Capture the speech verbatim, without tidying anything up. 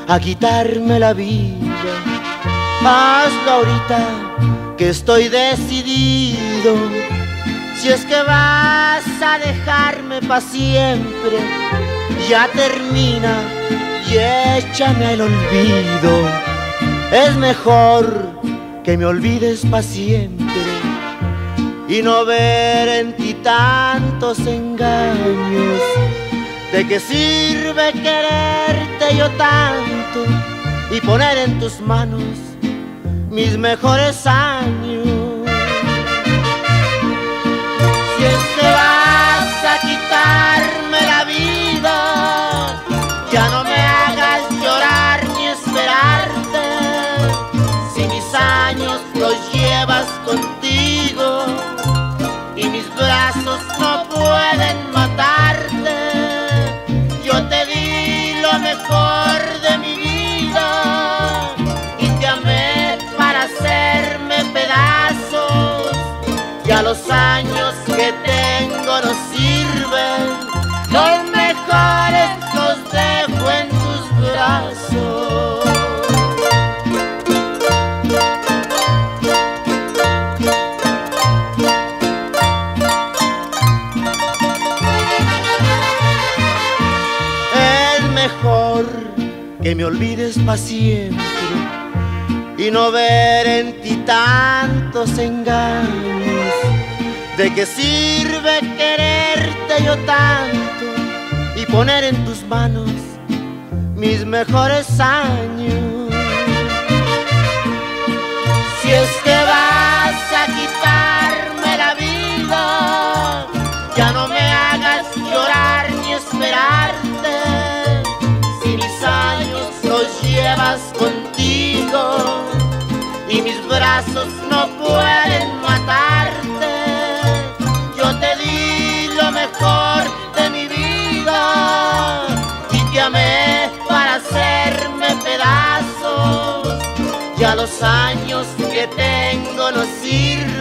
a quitarme la vida. Hazlo ahorita que estoy decidido. Si es que vas a dejarme pa' siempre, ya termina y échame al olvido. Es mejor que me olvides pa' siempre y no ver en ti tantos engaños. ¿De qué sirve quererte yo tanto y poner en tus manos mis mejores años? Si es que vas a quitarme la vida, ya no me hagas llorar ni esperarte. Si mis años los llevas contigo y mis brazos no pueden matarte, yo te di lo mejor de mi vida y te amé para hacerme pedazos. Ya los años que tengo no sirven, los mejores los dejo en tus brazos. Es mejor que me olvides pa' siempre y no ver en ti tantos engaños. ¿De qué sirve quererte yo tanto y poner en tus manos mis mejores años? Si es que vas a quitarme la vida, ya no me hagas llorar ni esperarte. Si mis años los llevas contigo y mis brazos no pueden matarte, yo te di lo mejor de mi vida y te amé para hacerme pedazos. Ya los años que tengo no sirven,